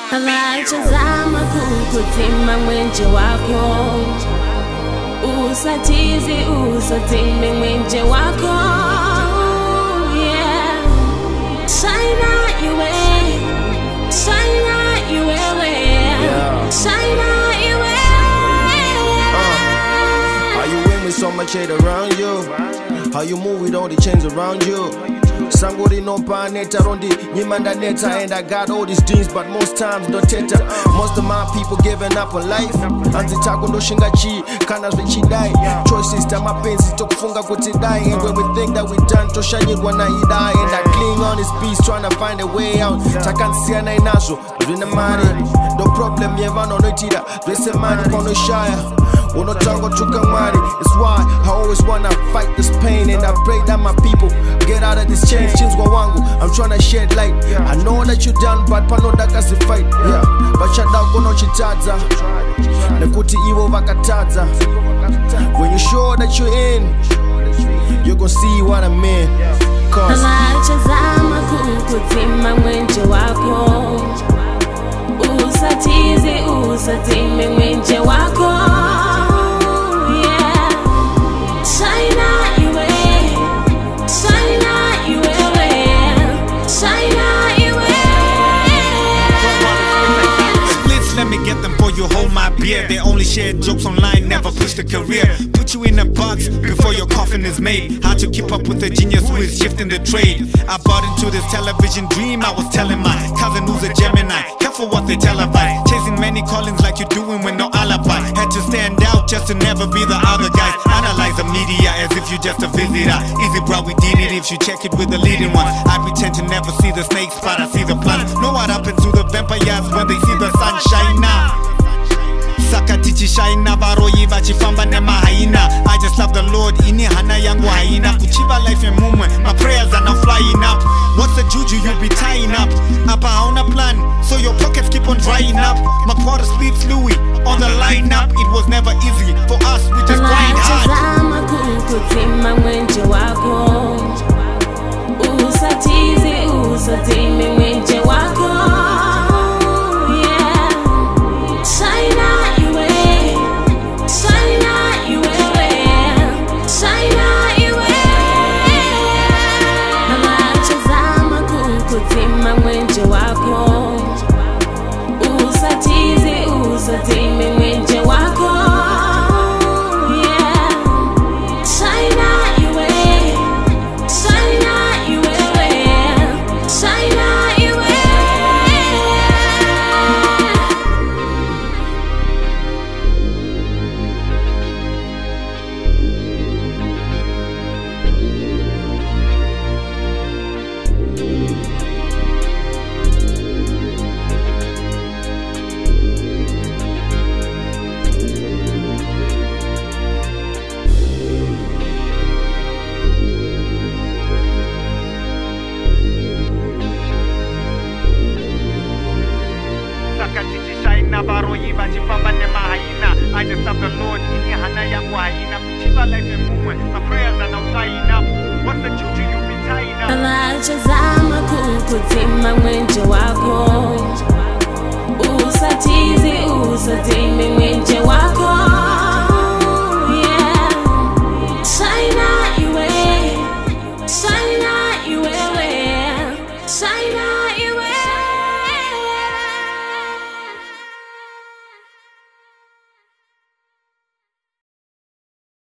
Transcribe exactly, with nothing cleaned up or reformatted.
Abachazama kukutima mwenje wako, usatizi usatime mwenje wako. Yeah, shine your way, shine your way, shine your way. uh, Are you with me? So much hate around you. How you move with all the chains around you. Sangori no paneta rondi nyimanda neta, and I got all these dreams, but most times no teta. Most of my people giving up on life. Anzitako ndo shinga chi kana zvichidai. Choices ta mapenzi tokufunga kuti die. And when we think that we done toshanyirwa na idai. And I cling on this beast trying to find a way out. Takansiana inazo zvine mari no problem yevano noitira zvese mari kono shaya unotango tukamari. It's why I always wanna fight this pain, and I pray that my people get out of this chains. Chinzwa wangu, I'm trying to shed light. I know that you done but panoda kasi fight. Yeah, but shadako no chitaza nekuti ivo vakataza. When you sure that you're in, you're gonna see what I mean. Cause Abachazama kukutima mwenje wako, usatizi usatime mwenje wako. Yeah, shine your way, shine your way, shine your way. Splits, let me get them for you, hold my beer. They only share jokes online, never push the career. Put you in a box before your coffin is made. How to keep up with the genius who is shifting the trade. I bought into this television dream, I was telling my cousin who's a Gemini. Careful what they televise, chasing many callings like you're doing with no alibi. Had to stand out just to never be the other guys. Analyze the media as if you're just a visitor. Easy bro, we did it if you check it with the leading ones. I pretend to never see the snakes, but I see the plants. Know what happens to the vampires when they see the sun shine now. Saka tichi shaina varoyi vachifamba nemahaina. I just love the Lord, ini hana yangu haina. Kuchiva life in movement, my prayers are now flying up. What's the juju you'll be tying up? Apa hauna plan, so your pockets keep on drying up. My quarter sleeps Louis on the lineup. It was never easy for us, we just grind hard. Abachazama kukutima mwenje wako, usatizi usatime mwenje wako. Yeah, shine your way, shine your way, shine your way. Abachazama kukutima mwenje wako, usatizi usatime mwenje wako. Yeah, shine your way, shine your way, shine your way. I just love the Lord, ini hana yangu haina. Kuchiva life in movement, my prayers are now flying up. What's the juju you be tying up? Abachazama kukutima mwenje wako, usatizi usatime mwenje wako.